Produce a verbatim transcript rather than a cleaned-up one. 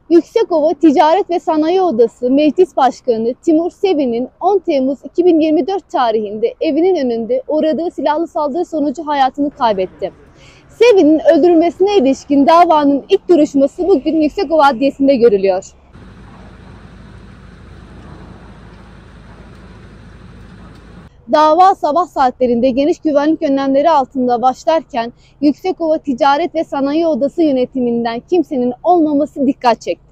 Yüksekova Ticaret ve Sanayi Odası Meclis Başkanı Timur Sevin'in on Temmuz iki bin yirmi dört tarihinde evinin önünde uğradığı silahlı saldırı sonucu hayatını kaybetti. Sevin'in öldürülmesine ilişkin davanın ilk duruşması bugün Yüksekova Adliyesi'nde görülüyor. Dava sabah saatlerinde geniş güvenlik önlemleri altında başlarken Yüksekova Ticaret ve Sanayi Odası yönetiminden kimsenin olmaması dikkat çekti.